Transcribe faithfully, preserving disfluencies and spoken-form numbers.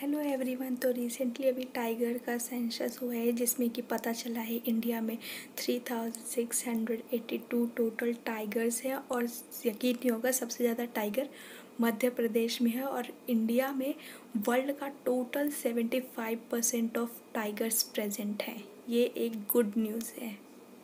Hello everyone. तो recently अभी tiger का सेंसस हुआ है जिसमें कि पता चला है इंडिया में three thousand six hundred eighty two total tigers हैं और यकीन नहीं होगा सबसे ज़्यादा टाइगर मध्य प्रदेश में है और इंडिया में वर्ल्ड का total seventy five percent of tigers present हैं। ये एक गुड न्यूज़ है।